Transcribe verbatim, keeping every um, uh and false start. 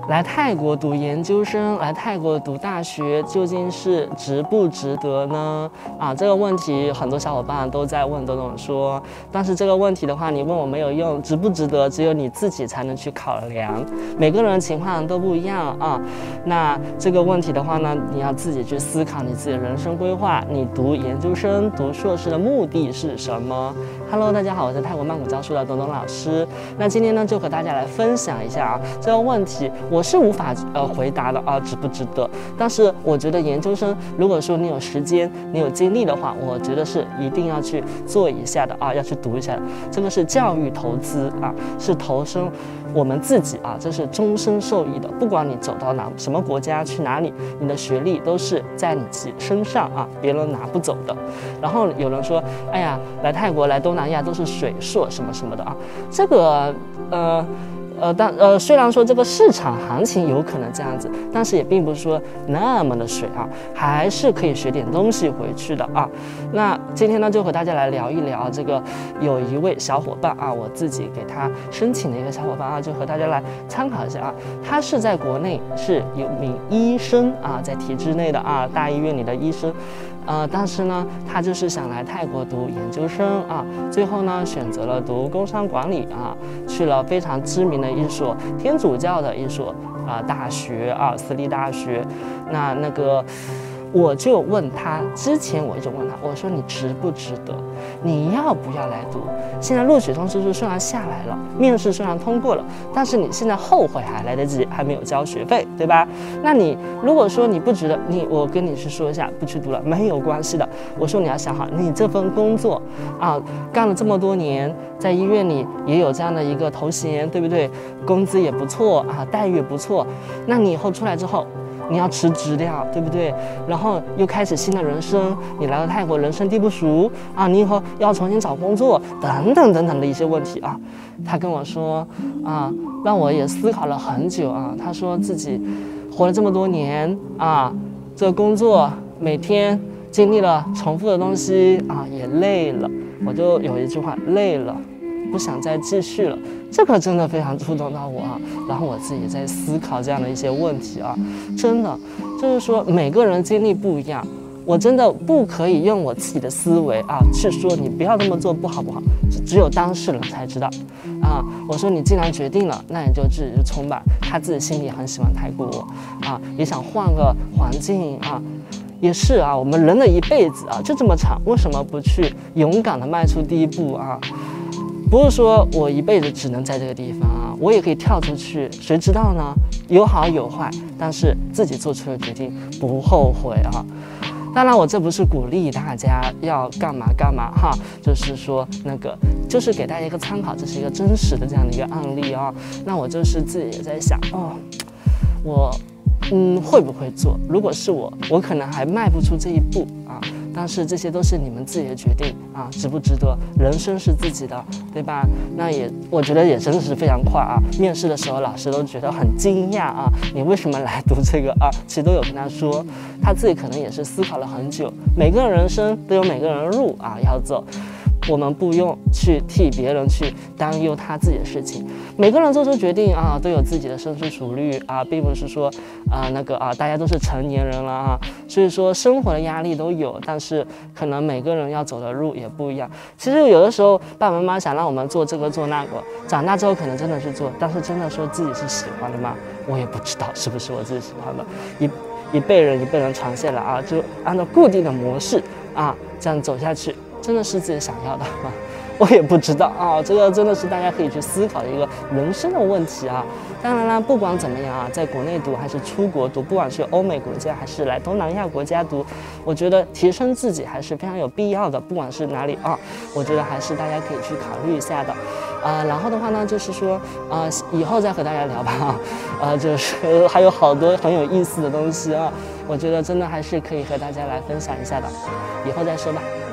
来泰国读研究生，来泰国读大学，究竟是值不值得呢？啊，这个问题很多小伙伴都在问，都跟我说。但是这个问题的话，你问我没有用，值不值得，只有你自己才能去考量。每个人情况都不一样啊。那这个问题的话呢，你要自己去思考你自己的人生规划。你读研究生、读硕士的目的是什么 ？Hello， 大家好，我是泰国曼谷教书的董董老师。那今天呢，就和大家来分享一下啊，这个问题。我是无法呃回答的啊，值不值得？但是我觉得研究生，如果说你有时间、你有精力的话，我觉得是一定要去做一下的啊，要去读一下的。这个是教育投资啊，是投身我们自己啊，这是终身受益的。不管你走到哪什么国家去哪里，你的学历都是在你自己身上啊，别人拿不走的。然后有人说，哎呀，来泰国、来东南亚都是水硕什么什么的啊，这个呃。呃，但呃，虽然说这个市场行情有可能这样子，但是也并不是说那么的水啊，还是可以学点东西回去的啊。那今天呢，就和大家来聊一聊这个，有一位小伙伴啊，我自己给他申请的一个小伙伴啊，就和大家来参考一下啊。他是在国内是有名医生啊，在体制内的啊，大医院里的医生。呃，但是呢，他就是想来泰国读研究生啊，最后呢选择了读工商管理啊，去了非常知名的一所天主教的一所啊大学啊，私立大学。那那个，我就问他，之前我就问他，我说你值不值得？你要不要来读？现在录取通知书虽然下来了，面试虽然通过了，但是你现在后悔还来得及，还没有交学费，对吧？那你如果说你不值得，你我跟你去说一下，不去读了没有关系的。我说你要想好，你这份工作啊，干了这么多年，在医院里也有这样的一个头衔，对不对？工资也不错啊，待遇也不错。那你以后出来之后，你要辞职的呀，对不对？然后又开始新的人生，你来到泰国，人生地不熟啊，你以后要重新找工作，等等等等的一些问题啊。他跟我说啊，让我也思考了很久啊。他说自己活了这么多年啊，这个工作每天经历了重复的东西啊，也累了。我就有一句话，累了。不想再继续了，这个真的非常触动到我啊。然后我自己也在思考这样的一些问题啊，真的就是说每个人经历不一样，我真的不可以用我自己的思维啊去说你不要这么做不好不好，只有当事人才知道啊。我说你既然决定了，那你就自己去冲吧。他自己心里很喜欢泰国啊，也想换个环境啊。也是啊，我们人的一辈子啊就这么长，为什么不去勇敢的迈出第一步啊？不是说我一辈子只能在这个地方啊，我也可以跳出去，谁知道呢？有好有坏，但是自己做出的决定不后悔啊。当然，我这不是鼓励大家要干嘛干嘛哈，就是说那个，就是给大家一个参考，这是一个真实的这样的一个案例啊。那我就是自己也在想，哦，我嗯会不会做？如果是我，我可能还迈不出这一步啊。但是这些都是你们自己的决定啊，值不值得？人生是自己的，对吧？那也，我觉得也真的是非常快啊。面试的时候，老师都觉得很惊讶啊，你为什么来读这个啊？其实都有跟他说，他自己可能也是思考了很久。每个人人生都有每个人的路啊要走。我们不用去替别人去担忧他自己的事情，每个人做出决定啊，都有自己的深思熟虑啊，并不是说啊那个啊大家都是成年人了啊，所以说生活的压力都有，但是可能每个人要走的路也不一样。其实有的时候爸爸妈妈想让我们做这个做那个，长大之后可能真的去做，但是真的说自己是喜欢的吗？我也不知道是不是我自己喜欢的。一一辈人一辈人传下来啊，就按照固定的模式啊这样走下去。真的是自己想要的吗？我也不知道啊，这个真的是大家可以去思考的一个人生的问题啊。当然啦，不管怎么样啊，在国内读还是出国读，不管是欧美国家还是来东南亚国家读，我觉得提升自己还是非常有必要的。不管是哪里啊，我觉得还是大家可以去考虑一下的。啊、呃，然后的话呢，就是说，啊、呃，以后再和大家聊吧啊，呃，就是还有好多很有意思的东西啊，我觉得真的还是可以和大家来分享一下的，以后再说吧。